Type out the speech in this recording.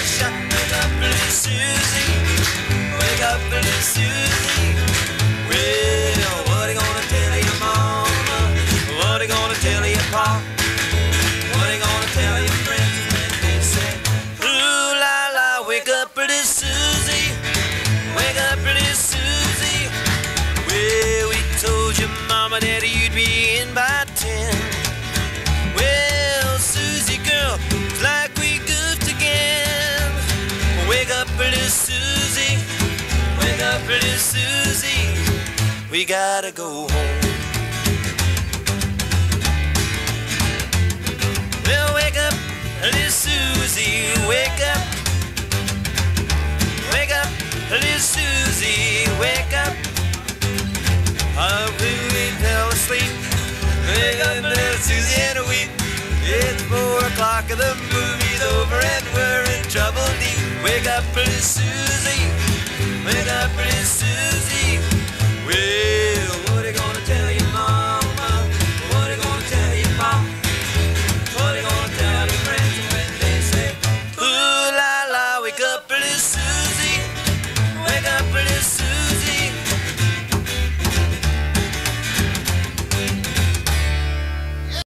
shot. Wake up, little Susie. Wake up, little Susie. Well, what you gonna tell your mama? What you gonna tell your pa? What you gonna tell your friends when they say, ooh la la, wake up, little Susie. Wake up, little Susie. Well, we told your mama that you'd be in by 10. Well, Susie girl, it's like we goofed again. Wake up, little Susie. Wake up, little Susie. We gotta go home. Well, wake up, little Susie. Wake up. Wake up, little Susie. Wake up. Oh, we fell asleep. Wake up, little Susie, and weep. It's 4 o'clock and the movie's over and we're in trouble deep. Wake up, little Susie. Wake up, little Susie.